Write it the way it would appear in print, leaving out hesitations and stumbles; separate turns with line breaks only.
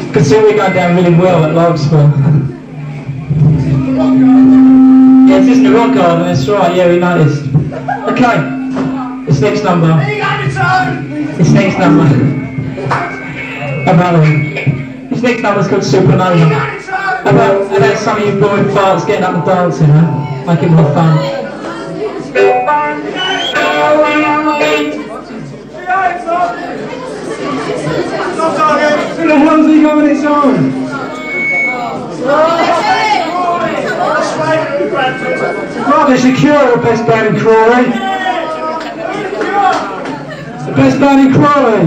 Could see we're going down really well at Larkspur. Yeah, it's just the rock garden, that's right, yeah, we noticed. Okay, this next number. This next number. This next number's called Supernova. How about some of you boring farts getting up and dancing, huh? Make it more fun. Who the hell's he got this on? Rubbish, the Cure are the best band in Crawley. The best band in Crawley.